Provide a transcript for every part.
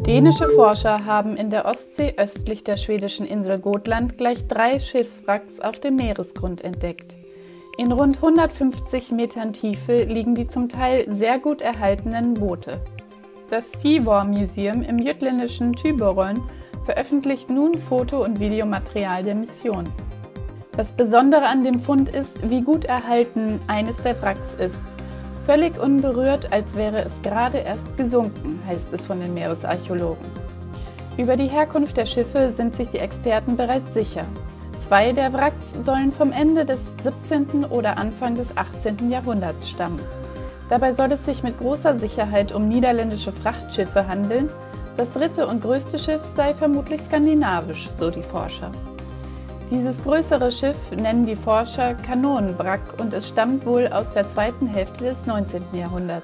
Dänische Forscher haben in der Ostsee östlich der schwedischen Insel Gotland gleich 3 Schiffswracks auf dem Meeresgrund entdeckt. In rund 150 Metern Tiefe liegen die zum Teil sehr gut erhaltenen Boote. Das Sea War Museum im jütländischen Thyborøn veröffentlicht nun Foto- und Videomaterial der Mission. Das Besondere an dem Fund ist, wie gut erhalten eines der Wracks ist. Völlig unberührt, als wäre es gerade erst gesunken, heißt es von den Meeresarchäologen. Über die Herkunft der Schiffe sind sich die Experten bereits sicher. 2 der Wracks sollen vom Ende des 17. oder Anfang des 18. Jahrhunderts stammen. Dabei soll es sich mit großer Sicherheit um niederländische Frachtschiffe handeln. Das 3. und größte Schiff sei vermutlich skandinavisch, so die Forscher. Dieses größere Schiff nennen die Forscher Kanonenwrack und es stammt wohl aus der zweiten Hälfte des 19. Jahrhunderts.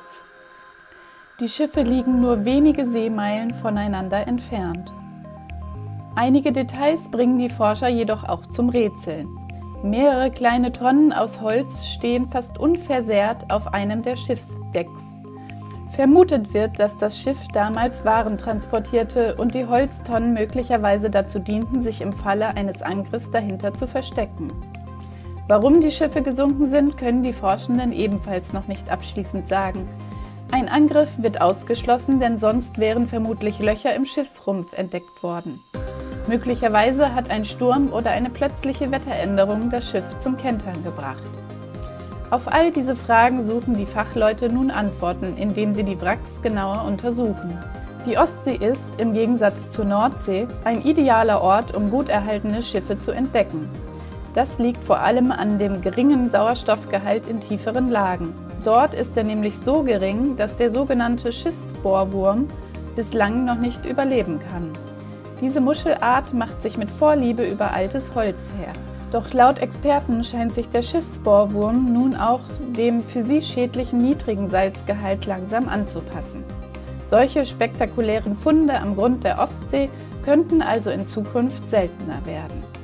Die Schiffe liegen nur wenige Seemeilen voneinander entfernt. Einige Details bringen die Forscher jedoch auch zum Rätseln. Mehrere kleine Tonnen aus Holz stehen fast unversehrt auf einem der Schiffsdecks. Vermutet wird, dass das Schiff damals Waren transportierte und die Holztonnen möglicherweise dazu dienten, sich im Falle eines Angriffs dahinter zu verstecken. Warum die Schiffe gesunken sind, können die Forschenden ebenfalls noch nicht abschließend sagen. Ein Angriff wird ausgeschlossen, denn sonst wären vermutlich Löcher im Schiffsrumpf entdeckt worden. Möglicherweise hat ein Sturm oder eine plötzliche Wetteränderung das Schiff zum Kentern gebracht. Auf all diese Fragen suchen die Fachleute nun Antworten, indem sie die Wracks genauer untersuchen. Die Ostsee ist, im Gegensatz zur Nordsee, ein idealer Ort, um gut erhaltene Schiffe zu entdecken. Das liegt vor allem an dem geringen Sauerstoffgehalt in tieferen Lagen. Dort ist er nämlich so gering, dass der sogenannte Schiffsbohrwurm bislang noch nicht überleben kann. Diese Muschelart macht sich mit Vorliebe über altes Holz her. Doch laut Experten scheint sich der Schiffsbohrwurm nun auch dem für sie schädlichen niedrigen Salzgehalt langsam anzupassen. Solche spektakulären Funde am Grund der Ostsee könnten also in Zukunft seltener werden.